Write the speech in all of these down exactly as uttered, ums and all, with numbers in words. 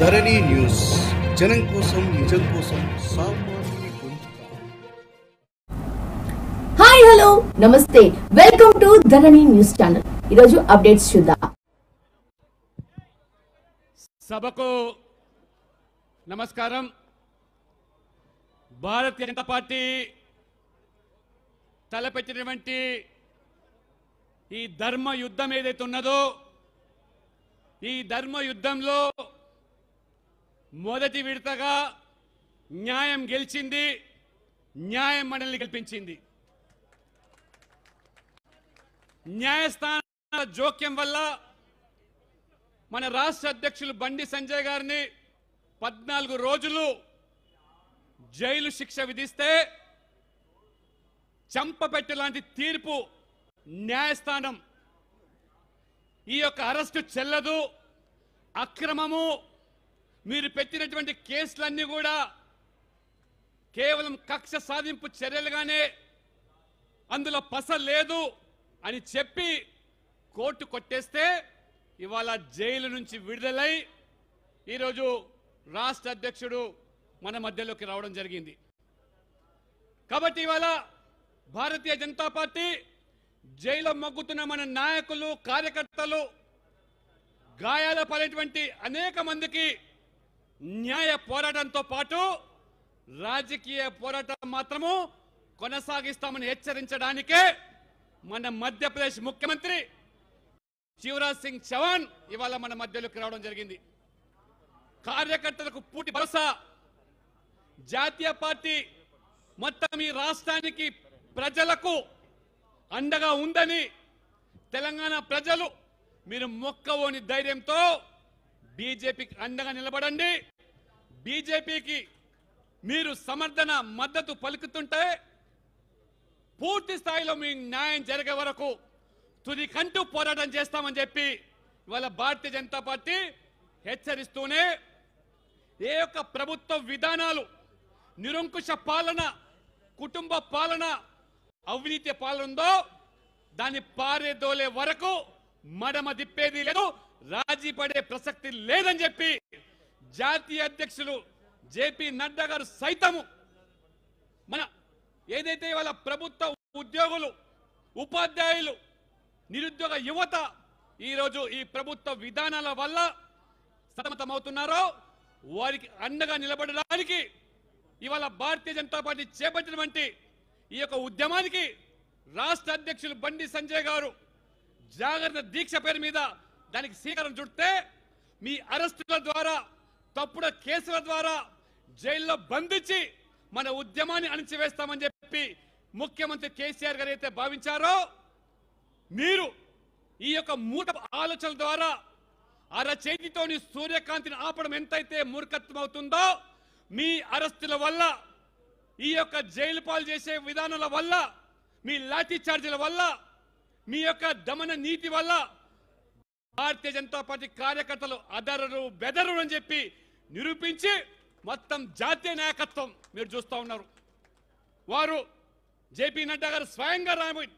ధరణి news, జనం కోసం నిజం కోసం సామాన్యుని గొంతుక. Hi hello namaste, welcome to Dharani news channel. ఈరోజు అప్డేట్స్ చూద్దాం. సభకు నమస్కారం. భారతీయ జనతా పార్టీ తలపెట్టినటువంటి ఈ ధర్మ యుద్ధం ఏదైతే ఉన్నదో, ఈ ధర్మ యుద్ధంలో మొదటి విడతగా న్యాయం గెలిచింది, న్యాయం మనల్ని గెలిపించింది. న్యాయస్థానాల జోక్యం వల్ల మన రాష్ట్ర అధ్యక్షులు బండి సంజయ్ గారిని పద్నాలుగు రోజులు జైలు శిక్ష విధిస్తే చంపపెట్టు లాంటి తీర్పు న్యాయస్థానం ఈ యొక్క అరెస్టు చెల్లదు, అక్రమము, మీరు పెట్టినటువంటి కేసులన్నీ కూడా కేవలం కక్ష సాధింపు చర్యలుగానే, అందులో పస లేదు అని చెప్పి కోర్టు కొట్టేస్తే ఇవాళ జైలు నుంచి విడుదలై ఈరోజు రాష్ట్ర అధ్యక్షుడు మన మధ్యలోకి రావడం జరిగింది. కాబట్టి ఇవాళ భారతీయ జనతా పార్టీ జైల్లో మగ్గుతున్న మన నాయకులు, కార్యకర్తలు, గాయాల పడేటువంటి అనేక మందికి న్యాయ పోరాటంతో పాటు రాజకీయ పోరాటం మాత్రము కొనసాగిస్తామని హెచ్చరించడానికే మన మధ్యప్రదేశ్ ముఖ్యమంత్రి శివరాజ్ సింగ్ చౌహాన్ ఇవాళ మన మధ్యలోకి రావడం జరిగింది. కార్యకర్తలకు పూర్తి భరోసా, జాతీయ పార్టీ మొత్తం ఈ రాష్ట్రానికి, ప్రజలకు అండగా ఉందని, తెలంగాణ ప్రజలు మీరు మొక్కవోని ధైర్యంతో బీజేపీకి అండగా నిలబడండి. బీజేపీకి మీరు సమర్థన మద్దతు పలుకుతుంటే పూర్తి స్థాయిలో మీ న్యాయం జరిగే వరకు తుది కంటూ పోరాటం చేస్తామని చెప్పి ఇవాళ భారతీయ జనతా పార్టీ హెచ్చరిస్తూనే, ఏ యొక్క ప్రభుత్వ విధానాలు నిరంకుశ పాలన, కుటుంబ పాలన, అవినీతి పాలన ఉందో దాన్ని పారేదోలే వరకు మడమ దిప్పేది లేదు, రాజీ పడే ప్రసక్తి లేదని చెప్పి జాతీయ అధ్యక్షులు జేపీ నడ్డా గారు సైతము మన ఏదైతే ఇవాళ ప్రభుత్వ ఉద్యోగులు, ఉపాధ్యాయులు, నిరుద్యోగ యువత ఈరోజు ఈ ప్రభుత్వ విధానాల వల్ల సతమతమవుతున్నారో వారికి అండగా నిలబడడానికి ఇవాళ భారతీయ జనతా పార్టీ చేపట్టినటువంటి ఈ యొక్క ఉద్యమానికి రాష్ట్ర అధ్యక్షులు బండి సంజయ్ గారు జాగ్రత్త దీక్ష పేరు మీద దానికి శ్రీకారం చుడితే, మీ అరెస్టుల ద్వారా, తప్పుడు కేసుల ద్వారా జైల్లో బంధించి మన ఉద్యమాన్ని అణిచివేస్తామని చెప్పి ముఖ్యమంత్రి కేసీఆర్ గారు అయితే భావించారో, మీరు ఈ యొక్క మూట ఆలోచనల ద్వారా అరచేతితోని సూర్యకాంతిని ఆపడం ఎంతైతే మూర్ఖత్వం అవుతుందో, మీ అరెస్టుల వల్ల, ఈ యొక్క జైలు పాలు చేసే విధానాల వల్ల, మీ లాఠీ చార్జీల వల్ల, మీ యొక్క దమన నీతి వల్ల భారతీయ జనతా పార్టీ కార్యకర్తలు అదరరు బెదరు అని చెప్పి నిరూపించి మొత్తం జాతీయ నాయకత్వం మీరు చూస్తూ ఉన్నారు. వారు జేపీ నడ్డా గారు స్వయంగా రాబోయి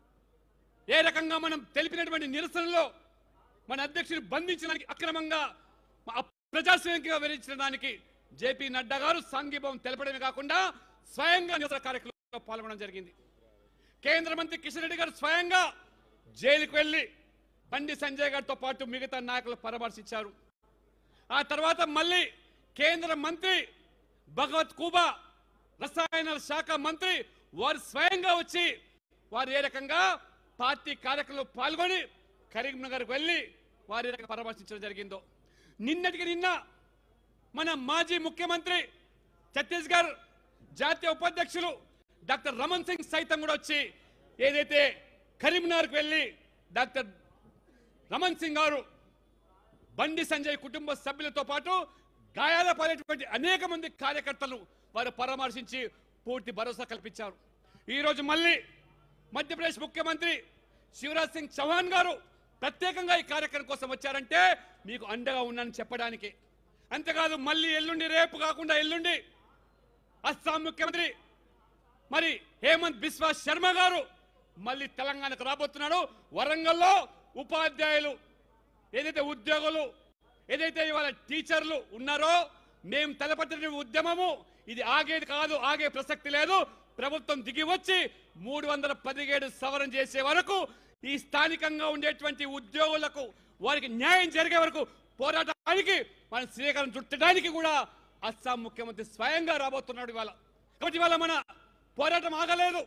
ఏ రకంగా మనం తెలిపినటువంటి నిరసనలో మన అధ్యక్షుని బంధించడానికి, అక్రమంగా ప్రజాస్వామికంగా వివరించడానికి జేపీ నడ్డా గారు సంఘీభావం తెలపడమే కాకుండా స్వయంగా నిరసన కార్యక్రమంలో పాల్గొనడం జరిగింది. కేంద్ర మంత్రి కిషన్ రెడ్డి గారు స్వయంగా జైలుకు వెళ్లి బండి సంజయ్ గారితో పాటు మిగతా నాయకులు పరామర్శించారు. ఆ తర్వాత మళ్ళీ కేంద్ర మంత్రి భగవత్ కూబా, రసాయనాల శాఖ మంత్రి, వారు స్వయంగా వచ్చి వారు ఏ రకంగా పార్టీ కార్యక్రమంలో పాల్గొని కరీంనగర్కు వెళ్ళి వారు ఏ రకంగా పరామర్శించడం జరిగిందో, నిన్నటికి నిన్న మన మాజీ ముఖ్యమంత్రి, ఛత్తీస్గఢ్ జాతీయ ఉపాధ్యక్షులు డాక్టర్ రమణ్ సింగ్ సైతం కూడా వచ్చి ఏదైతే కరీంనగర్కు వెళ్ళి డాక్టర్ రమణ్ సింగ్ గారు బండి సంజయ్ కుటుంబ సభ్యులతో పాటు గాయాల పడేటువంటి అనేక మంది కార్యకర్తలు వారు పరామర్శించి పూర్తి భరోసా కల్పించారు. ఈరోజు మళ్ళీ మధ్యప్రదేశ్ ముఖ్యమంత్రి శివరాజ్ సింగ్ చౌహాన్ గారు ప్రత్యేకంగా ఈ కార్యక్రమం కోసం వచ్చారంటే మీకు అండగా ఉన్నానని చెప్పడానికి. అంతేకాదు మళ్ళీ ఎల్లుండి, రేపు కాకుండా ఎల్లుండి అస్సాం ముఖ్యమంత్రి మరి హేమంత్ బిశ్వా శర్మ గారు మళ్ళీ తెలంగాణకు రాబోతున్నాడు. వరంగల్లో ఉపాధ్యాయులు ఏదైతే ఉద్యోగులు ఏదైతే ఇవాళ టీచర్లు ఉన్నారో మేము తలపట్టిన ఉద్యమము ఇది ఆగేది కాదు, ఆగే ప్రసక్తి లేదు. ప్రభుత్వం దిగి వచ్చి మూడు వందల పదిహేడు సవరణ చేసే వరకు ఈ స్థానికంగా ఉండేటువంటి ఉద్యోగులకు వారికి న్యాయం జరిగే వరకు పోరాటానికి మన శ్రీకారం చుట్టడానికి కూడా అస్సాం ముఖ్యమంత్రి స్వయంగా రాబోతున్నాడు ఇవాళ. కాబట్టి ఇవాళ మన పోరాటం ఆగలేదు.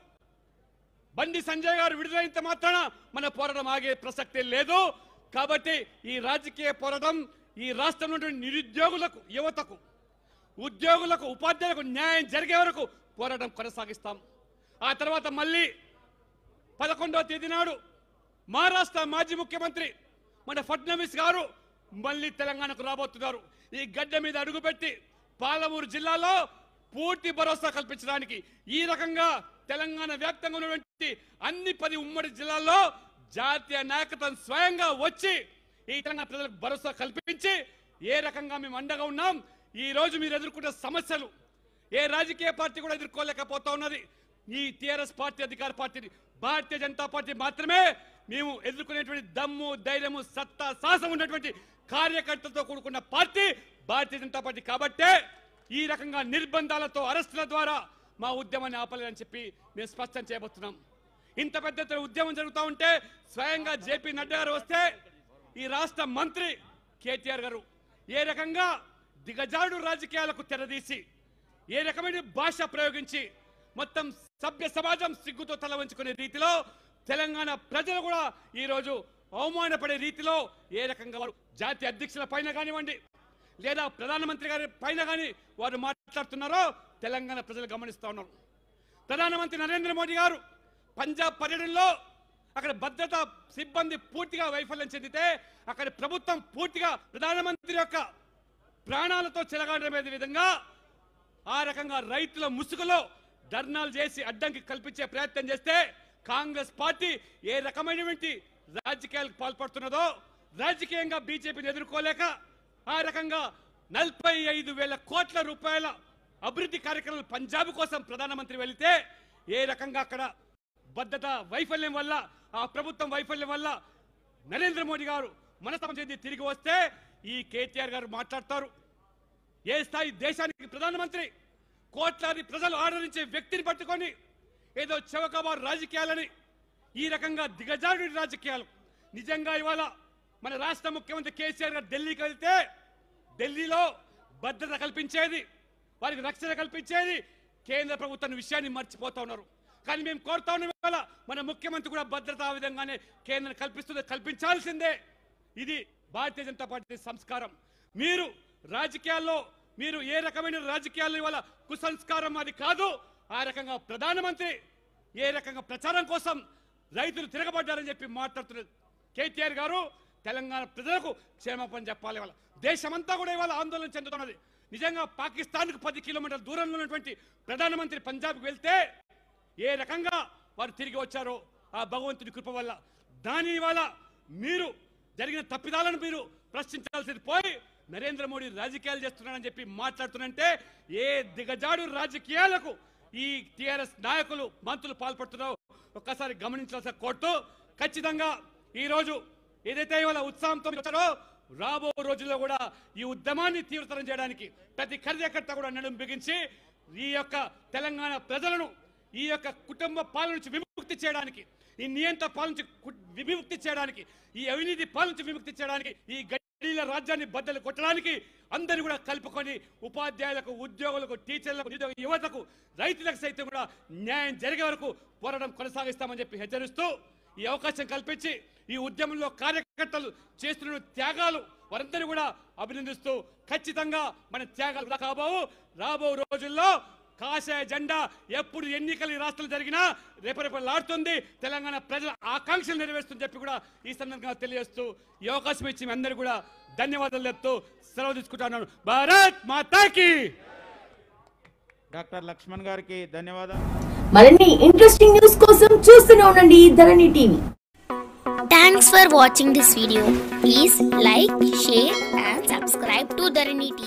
బండి సంజయ్ గారు విడుదలైనంత మాత్రాన మన పోరాటం ఆగే ప్రసక్తి లేదు. కాబట్టి ఈ రాజకీయ పోరాటం ఈ రాష్ట్రంలో నిరుద్యోగులకు, యువతకు, ఉద్యోగులకు, ఉపాధ్యాయులకు న్యాయం జరిగే వరకు పోరాటం కొనసాగిస్తాం. ఆ తర్వాత మళ్ళీ పదకొండవ తేదీ నాడు మహారాష్ట్ర మాజీ ముఖ్యమంత్రి మన ఫడ్నవీస్ గారు మళ్ళీ తెలంగాణకు రాబోతున్నారు. ఈ గడ్డ మీద అడుగుపెట్టి పాలమూరు జిల్లాలో పూర్తి భరోసా కల్పించడానికి ఈ రకంగా తెలంగాణ వ్యాప్తంగా ఉన్నటువంటి అన్ని పది ఉమ్మడి జిల్లాల్లో జాతీయ నాయకత్వం స్వయంగా వచ్చి ఈ తెలంగాణ ప్రజలకు భరోసా కల్పించి ఏ రకంగా మేము అండగా ఉన్నాం. ఈ రోజు మీరు ఎదుర్కొంటున్న సమస్యలు ఏ రాజకీయ పార్టీ కూడా ఎదుర్కోలేకపోతా ఉన్నది. ఈ టీఆర్ఎస్ పార్టీ అధికార పార్టీ భారతీయ జనతా పార్టీ మాత్రమే మేము ఎదుర్కొనేటువంటి దమ్ము, ధైర్యము, సత్తా, సాహసం ఉన్నటువంటి కార్యకర్తలతో కూడుకున్న పార్టీ భారతీయ జనతా పార్టీ. కాబట్టే ఈ రకంగా నిర్బంధాలతో, అరెస్టుల ద్వారా మా ఉద్యమాన్ని ఆపలేదని చెప్పి మేము స్పష్టం చేయబోతున్నాం. ఇంత పెద్ద ఎత్తున ఉద్యమం జరుగుతూ ఉంటే స్వయంగా జేపీ నడ్డా గారు వస్తే ఈ రాష్ట్ర మంత్రి కేటీఆర్ గారు ఏ రకంగా దిగజాడు రాజకీయాలకు తెరదీసి ఏ రకమైన భాష ప్రయోగించి మొత్తం సభ్య సమాజం సిగ్గుతో తల వంచుకునే రీతిలో తెలంగాణ ప్రజలు కూడా ఈ రోజు అవమానపడే రీతిలో ఏ రకంగా వారు జాతీయ అధ్యక్షుల పైన కానివ్వండి లేదా ప్రధానమంత్రి గారి పైన కానీ వారు మాట్లాడుతున్నారో తెలంగాణ ప్రజలు గమనిస్తూ ఉన్నారు. ప్రధానమంత్రి నరేంద్ర మోడీ గారు పంజాబ్ పర్యటనలో అక్కడ భద్రతా సిబ్బంది పూర్తిగా వైఫల్యం చెందితే అక్కడ ప్రభుత్వం పూర్తిగా ప్రధానమంత్రి యొక్క ప్రాణాలతో చెలగాడమే విధంగా ఆ రకంగా రైతుల ముసుగులో ధర్నాలు చేసి అడ్డంకి కల్పించే ప్రయత్నం చేస్తే కాంగ్రెస్ పార్టీ ఏ రకమైనటువంటి రాజకీయాలకు పాల్పడుతున్నదో రాజకీయంగా బీజేపీని ఎదుర్కోలేక ఆ రకంగా నలభై ఐదు వేల కోట్ల రూపాయల అభివృద్ధి కార్యక్రమాలు పంజాబ్ కోసం ప్రధానమంత్రి వెళితే ఏ రకంగా అక్కడ భద్రత వైఫల్యం వల్ల, ఆ ప్రభుత్వం వైఫల్యం వల్ల నరేంద్ర మోడీ గారు మనస్తత్వం చెంది తిరిగి వస్తే ఈ కేటీఆర్ గారు మాట్లాడతారు. ఏ స్థాయి దేశానికి ప్రధానమంత్రి కోట్లాది ప్రజలు ఆదరించే వ్యక్తిని పట్టుకొని ఏదో చౌకబారు రాజకీయాలని ఈ రకంగా దిగజారు రాజకీయాలు. నిజంగా ఇవాళ మన రాష్ట్ర ముఖ్యమంత్రి కేసీఆర్ గారు ఢిల్లీకి వెళ్తే ఢిల్లీలో భద్రత కల్పించేది, వారికి రక్షణ కల్పించేది కేంద్ర ప్రభుత్వం విషయాన్ని మర్చిపోతా ఉన్నారు. కానీ మేము కోరుతా ఉన్నాం ఇవాళ మన ముఖ్యమంత్రి కూడా భద్రత ఆ విధంగానే కేంద్రం కల్పిస్తుంది, కల్పించాల్సిందే. ఇది భారతీయ జనతా పార్టీ సంస్కారం. మీరు రాజకీయాల్లో మీరు ఏ రకమైన రాజకీయాల్లో ఇవాళ కుసంస్కారం అది కాదు. ఆ రకంగా ప్రధానమంత్రి ఏ రకంగా ప్రచారం కోసం రైతులు తిరగబడ్డారని చెప్పి మాట్లాడుతున్నారు కేటీఆర్ గారు. తెలంగాణ ప్రజలకు క్షేమాపణ చెప్పాలి. ఇవాళ దేశమంతా కూడా ఇవాళ ఆందోళన చెందుతున్నది. నిజంగా పాకిస్తాన్కు పది కిలోమీటర్ల దూరంలో ఉన్నటువంటి ప్రధానమంత్రి పంజాబ్కి వెళ్తే ఏ రకంగా వారు తిరిగి వచ్చారో ఆ భగవంతుడి కృప వల్ల. దాని వల్ల మీరు జరిగిన తప్పిదాలను మీరు ప్రశ్నించాల్సింది పోయి నరేంద్ర మోడీ రాజకీయాలు చేస్తున్నారని చెప్పి మాట్లాడుతున్నారంటే ఏ దిగజాడు రాజకీయాలకు ఈ టీఆర్ఎస్ నాయకులు, మంత్రులు పాల్పడుతున్నారో ఒక్కసారి గమనించాల్సిన కోర్టు. ఖచ్చితంగా ఈ రోజు ఏదైతే ఇవాళ ఉత్సాహంతో వచ్చారో రాబో రోజుల్లో కూడా ఈ ఉద్యమాన్ని తీవ్రతరం చేయడానికి ప్రతి కార్యకర్త కూడా నడుం బిగించి ఈ యొక్క తెలంగాణ ప్రజలను ఈ యొక్క కుటుంబ పాలన నుంచి విముక్తి చేయడానికి, ఈ నియంత్రణ పాలన నుంచి విముక్తి చేయడానికి, ఈ అవినీతి పాలన నుంచి విముక్తి చేయడానికి, ఈ గడిల రాజ్యాన్ని బద్దలు కొట్టడానికి అందరూ కూడా కలుపుకొని ఉపాధ్యాయులకు, ఉద్యోగులకు, టీచర్లకు, నిరుద్యోగ యువతకు, రైతులకు సైతం కూడా న్యాయం జరిగే వరకు పోరాటం కొనసాగిస్తామని చెప్పి హెచ్చరిస్తూ ఈ అవకాశం కల్పించి ఈ ఉద్యమంలో కార్యకర్తలు చేస్తున్న త్యాగాలు వారందరూ కూడా అభినందిస్తూ ఖచ్చితంగా మన త్యాగాలు కాబోవు. రాబో రోజుల్లో కాషాయ జెండా ఎప్పుడు ఎన్నికలు ఈ రాష్ట్రంలో జరిగినా రేపరేపలాడుతుంది, తెలంగాణ ప్రజల ఆకాంక్షలు నెరవేరుస్తుందని చెప్పి కూడా ఈ సందర్భంగా తెలియజేస్తూ ఈ అవకాశం ఇచ్చి మీ అందరూ కూడా ధన్యవాదాలు చెప్తూ సెలవు తీసుకుంటున్నాను. భారత్ మాతాకి. డాక్టర్ లక్ష్మణ్ గారికి ధన్యవాదాలు. మరిన్ని ఇంట్రెస్టింగ్ న్యూస్ కోసం చూస్తూనే ఉండండి Dharani TV. Thanks for watching this video. Please like, share and subscribe to Dharani T V.